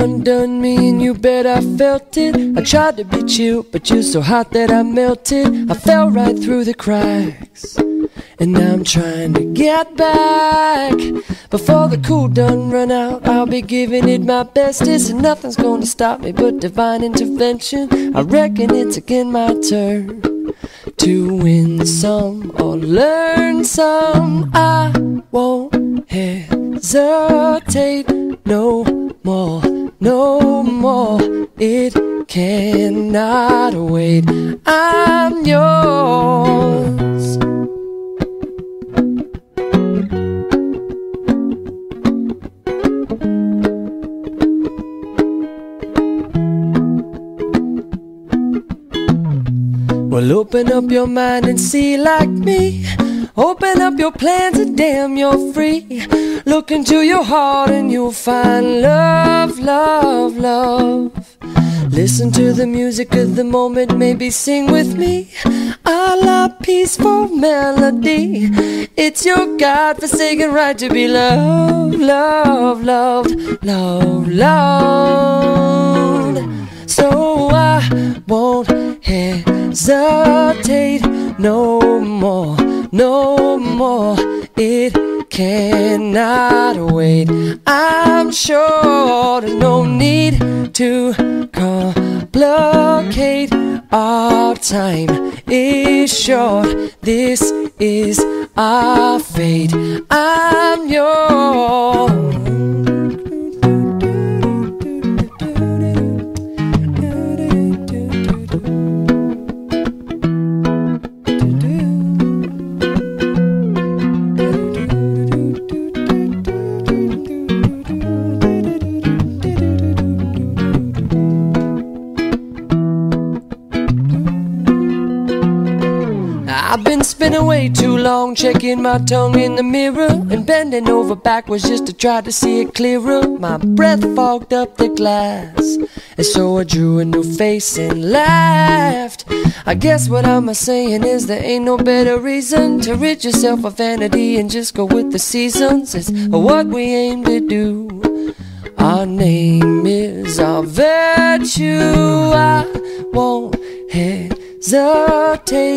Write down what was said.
undone me and you bet I felt it. I tried to be chill, but you're so hot that I melted. I fell right through the cracks, and now I'm trying to get back. Before the cool done run out, I'll be giving it my bestest, and nothing's gonna stop me but divine intervention. I reckon it's again my turn to win some or learn some. I won't hesitate no more, no more. It cannot wait. I'm yours. Well, open up your mind and see like me. Open up your plans and damn, you're free. Look into your heart and you'll find love, love, love. Listen to the music of the moment, maybe sing with me a la peaceful melody. It's your God-forsaken right to be loved, loved, loved, loved, loved. So I won't hesitate no more, no more. It cannot wait. I'm sure there's no need to complicate. Our time is short. This is our fate. I'm yours. I've been spinning way too long, checking my tongue in the mirror and bending over backwards just to try to see it clearer. My breath fogged up the glass, and so I drew a new face and laughed. I guess what I'm saying is there ain't no better reason to rid yourself of vanity and just go with the seasons. It's what we aim to do. Our name is our virtue. I won't hesitate.